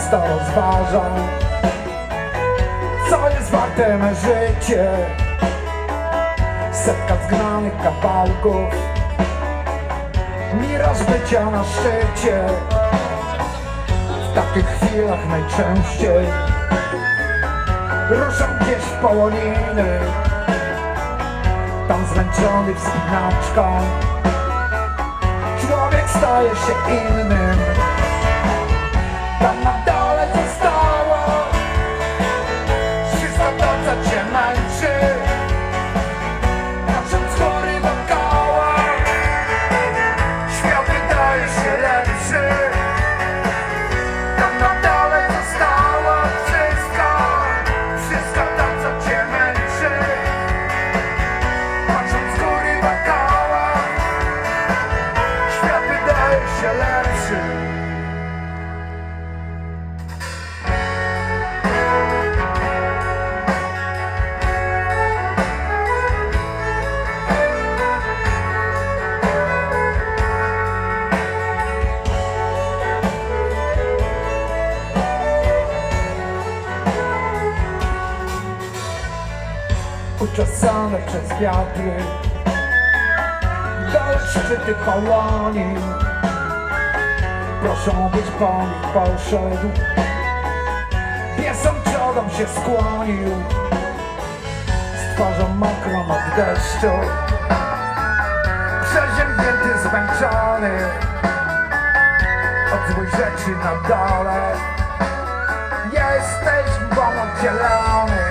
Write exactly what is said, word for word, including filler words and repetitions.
często rozważam, co jest warte me życie. Setka zgranych kawałków, miraż bycia na szczycie. W takich chwilach najczęściej ruszam gdzieś w Poloniny, tam zmęczony wspinaczką człowiek staje się innym. Tam na dole zostało wszystko to, co cię męczy. Patrząc z góry dookoła, świat wydaje się lepszy. Tam na dole zostało wszystko, wszystko to, co cię męczy. Patrząc z góry dookoła, świat wydaje się lepszy. Uczesane przez wiatry dole szczyty Polonii, proszą być po nich poszedł, piesem czodą się skłonił, z twarzą mokrą od deszczu, przeziębnięty, zmęczony od złych rzeczy na dole. Jesteś bon oddzielony.